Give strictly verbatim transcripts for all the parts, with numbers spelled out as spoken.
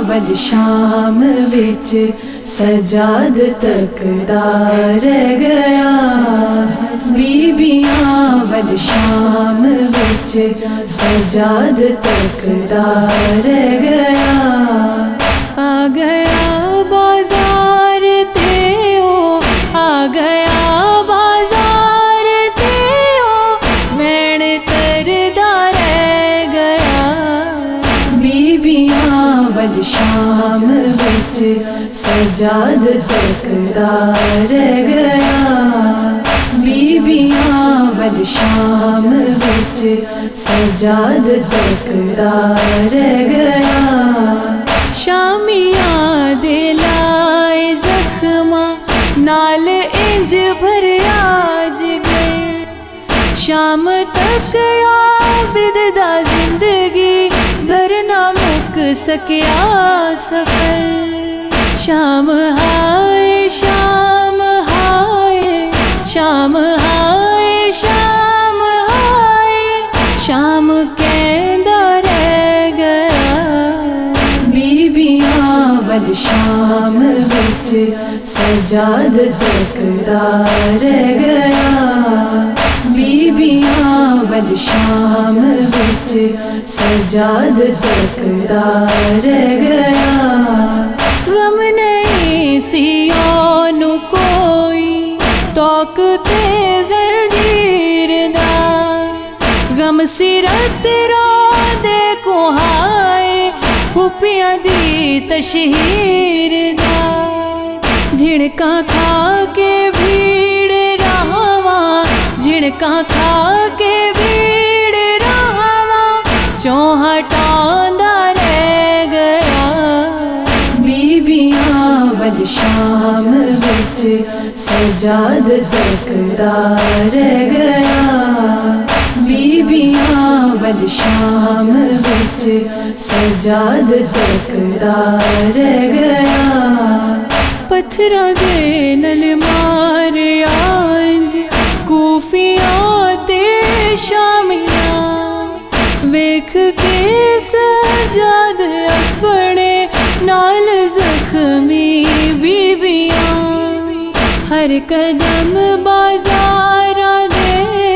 वल शाम विच सजाद तकदा रह गया। बीबियां वल शाम विच सजाद तकदा रह गया। आ गया बाजार ते ओ, आ गया बाजार ते ओ, मैण करदा रह गया। बीबियां वल शाम विच सजाद तकदा रह गया। बीबियां वल शाम विच सजाद तकदा रह गया। शामियां दे लाए जख्मा नाल इंज भरिया जिगर। शाम तक आबिद दा जिंदगी भर ना मुक सकिया सफर। शाम हाय शाम हाय शाम हाय शाम हाय, शाम कहंदा रह गया। बीबियां वल शाम विच सजाद तकदा रह गया। बीबियां वल शाम विच सजाद तकदा रह गया। गम नहीं सी ओनू कोई तौक ते जंजीर दा, गम सिरत रो दे कुहाए फुपियां दी तशहीर दा। झिड़का खा के भीड़ रहावा, झिड़का खा के भीड़ रहावा, चों हटांदा रह गया। बीबियां वल शाम विच सजाद तकदा रह गया। बीबियां वल शाम विच सजाद तकदा रह गया। पत्थरां दे नल मार आंज कूफियां ते शामियां, वेख के सजाद अपने नाल जख्मी बीबियां। हर कदम बाजारां दे,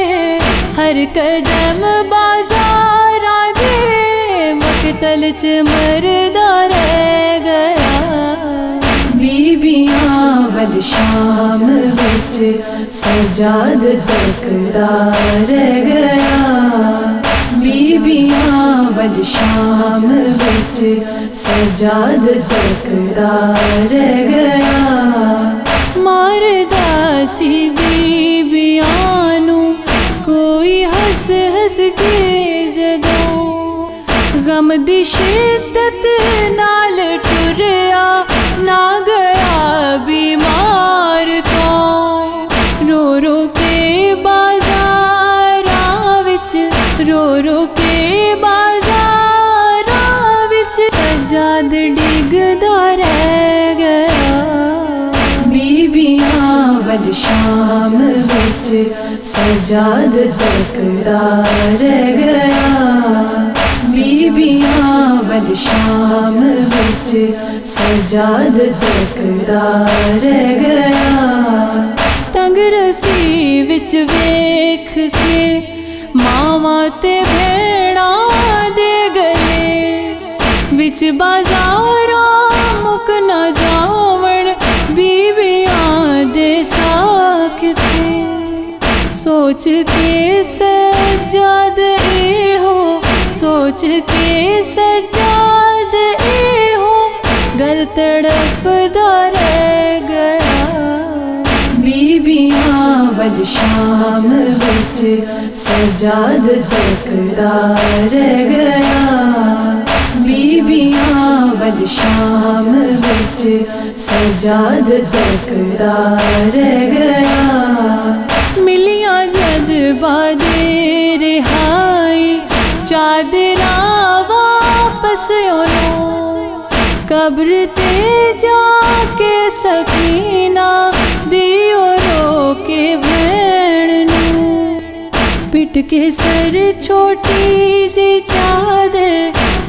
हर कदम बाजारां दे, मकतल च मरदा रह गया। बीबियां वल शाम विच सजाद तकदा रह गया। बीबियां वल शाम विच सजाद तकदा रह गया। मारदा सी बीबियां नू कोई हस हस के जदों, गम दी शिद्दत नाल टुरिया ना गया बीमार तो। रो रो के बाजारां विच, रो रो के बाजारां विच सजाद डिगदा रह गया। बीबियां वल शाम विच सजाद तकदा रह गया। बीबियां वल शाम विच सजाद तकदा रह गया। तंग रसी विच वेख के मावा ते भेड़ा दे गले, विच बाजारां मुक ना जावण बीबियां दे साख थे। सोच के सजाद ए हो, सोच के सजाद ए हो, गल तड़पदा रह गया। बीबियां वल शाम विच सजाद तकदा रह गया। बीबियां वल शाम विच सजाद तकदा रह गया। मिलियां जद बादे रिहाई चादरा वापस ओनो, कब्र ते जाके सकीना दियो रो के भैण नू। पिट के सर छोटी जी चादर,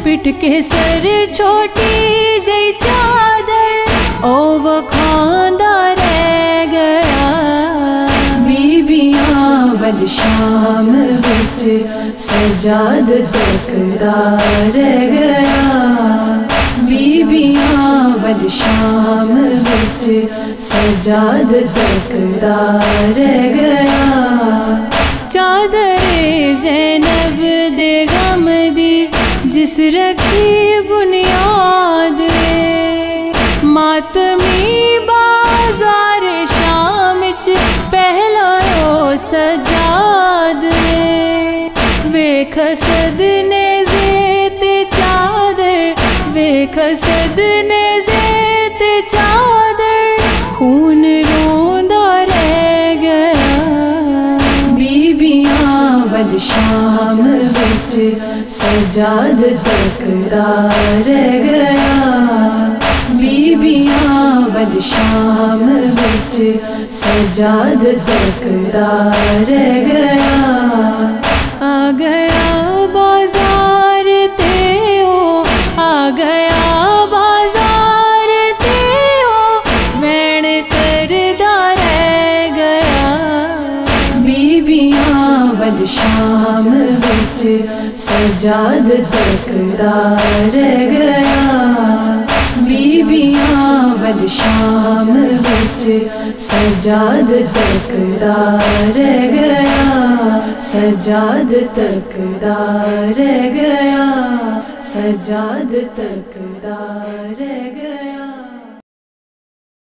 पिट के सर छोटी जई चादर ओ वखांदा रह गया। बीबियां वल शाम विच सजाद तकदा रह गया। बीबियां वल शाम विच सजाद तकदा रह गया। चादरे ज़ैनब दे गम दी जिस रखी बुनियाद रे, मातमी बाजार शाम च पहला ओ सजाद रे। वेख सदने ज़ेते चादर, वेख सदने ज़ेते चादर, खून रोंदा रह गया। बीबियां वल शाम विच सजाद तकदा रह गया। बीबियां वल शाम विच सजाद तकदा रह गया। आ गया बाजार ते ओ, आ गया बाजार ते ओ, वैण करदा रह गया। बीबियां वल शाम विच सजाद तकदा रह गया। बीबियां वल शाम विच सजाद तकदा रह गया। सजाद तकदा रह गया, सजाद तकदा रह गया।